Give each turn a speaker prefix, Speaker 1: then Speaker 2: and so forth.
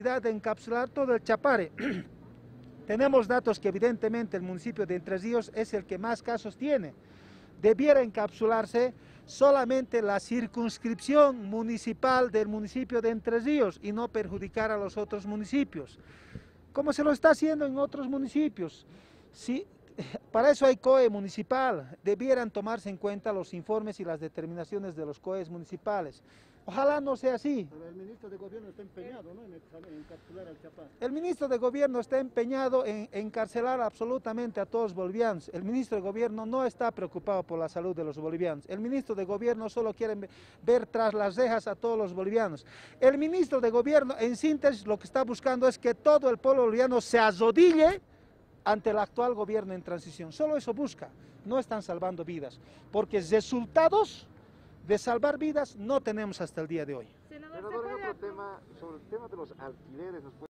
Speaker 1: de encapsular todo el Chapare. Tenemos datos que evidentemente el municipio de Entre Ríos es el que más casos tiene. Debiera encapsularse solamente la circunscripción municipal del municipio de Entre Ríos y no perjudicar a los otros municipios, como se lo está haciendo en otros municipios. Sí, para eso hay COE municipal, debieran tomarse en cuenta los informes y las determinaciones de los COEs municipales. Ojalá no sea así.
Speaker 2: Pero el ministro de Gobierno está empeñado, ¿no?, en encapsular al Chapare.
Speaker 1: El ministro de Gobierno está empeñado en encarcelar absolutamente a todos los bolivianos. El ministro de Gobierno no está preocupado por la salud de los bolivianos. El ministro de Gobierno solo quiere ver tras las rejas a todos los bolivianos. El ministro de Gobierno, en síntesis, lo que está buscando es que todo el pueblo boliviano se arrodille ante el actual gobierno en transición. Solo eso busca. No están salvando vidas, porque resultados de salvar vidas no tenemos hasta el día de hoy.
Speaker 3: Senador, en otro tema, sobre el tema de los alquileres,